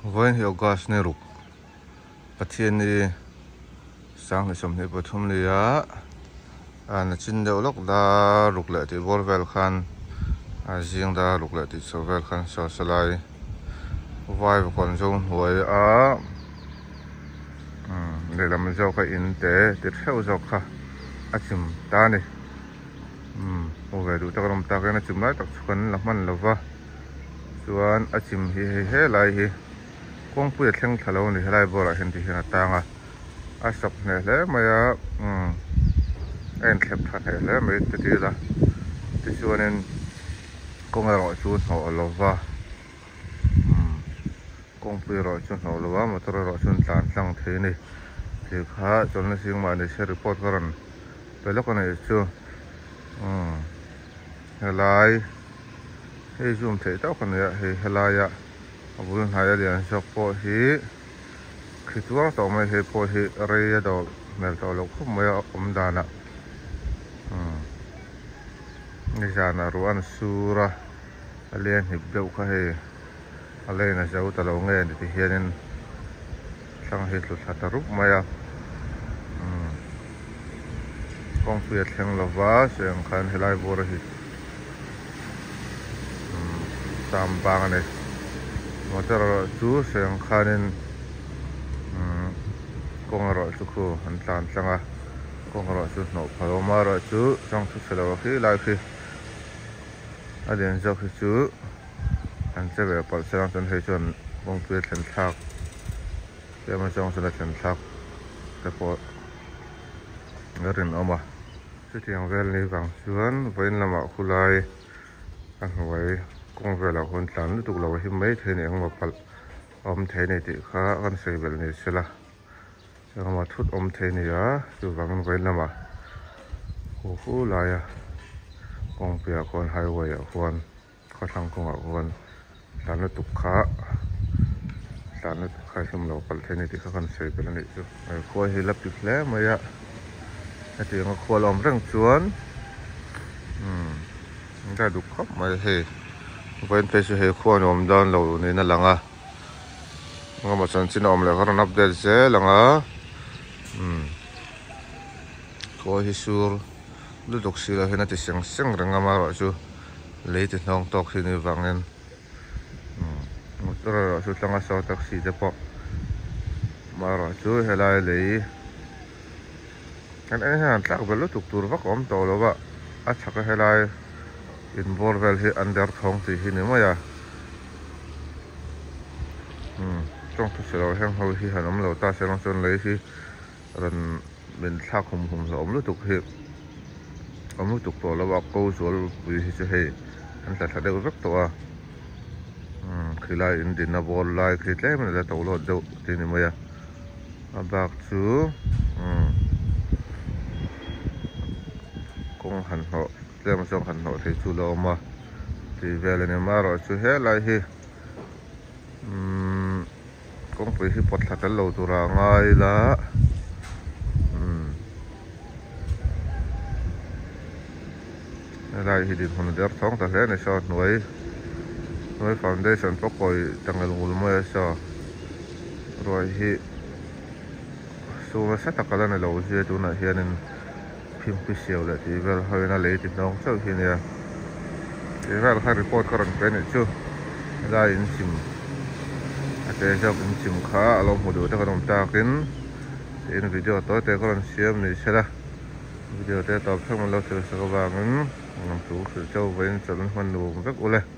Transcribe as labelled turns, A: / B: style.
A: Voin hi gas ne ruk pathian ni sang ni som ni pathum lia an chin deuh lok da ruk le ti bor vel khan a jing da ruk le ti so vel khan so salai vai kon jong huai a le lam zo kha in te ti theu zo kha a chim ta ni o ve du ta ram ta ka na chim lai tak chukan la man lova chuan a chim he lai hi kong pui thleng thalo ni helai bora hen ti hena tanga a sap ne hle maya en thlep tha ne hle mai te ti la ti chuanin kong ro chu no lova kong pui ro chu no lova motor ro chu tlan tlang the ni ti kha chon na sing ma ni se report karan pe lo kon chu helai hei zoom the ta kon ya hei helai ya abun haya lian sok po hi khituang to mai he po hi reya do mel to lo khum mai dana ni jana ruan sura alian hi deuh kha he alena jau ta lo nge ni ti hianin sang he tlu thata rup maya kong pui thleng lova seng khan helai bor hi tam bang ne motor chu seng khanin kong ro chu khu an tlan tlanga kong ro chu no phaloma ro chu chang thu selo khi lai khi adian zo khi chu an che ve pal sang ton he chon kong pui thlen thak ke ma chang sala thlen thak te po ngarin oma chu tiang vel ni wang chuan voin lama khulai an huai kong vela hun tlan lu tuk lo hi mai the ni ang ma pal om the ni ti kha kan sei bel ni sela ang ma thut om the ni ya chu wang voin lama hu la ya kong pia kon highway a huan kha thang kong a huan tlan lu tuk kha him lo pal the ni ti kha kan sei bel ni chu ai kho hi lap ti hle ma ya ati ang kho lom rang chuan da du khop mai he voin pe chu he khuan om dan lo ni na langa nga ma chan chin om le kharan update se langa ko hi sur lu dok sila hena ti seng ranga ma ro chu le ti nong tok hi ni wangen motor ro chu tanga so taxi te po ma ro chu helai le an han tlak bel lu tuk tur vak om to lo ba a chaka helai in borvel hi under thong ti hi ni maya trong thu selo heng ho hi hanom lo ta serong chon lei hi ran min thla khum lo om lu tuk hi om lu tuk to lo wa ko zol pui hi che he an ta thade vek to a khilai in din na bol lai khi tle man da to lo do ti ni maya abak chu kong han ho tlem song han ho thei chu lo ma ti vele ne ma ro chu he lai hi kong pui hi pot thakal lo tura ngai la lai hi din hon der thong ta hle ne so noi foundation pokoi tangal ngul mo so roi hi so sa takala ne lo je tu na hianin phim pi siêu le ti vel hơi na le ti nong chau hi ne ti vel kha report karan pe ne chu da in sim ate jo in sim kha alom hu du ta karam ta kin in video to te karan siam ni sela video te to phang lo se sa ba ngam tu su chau ven chan man nu vek ule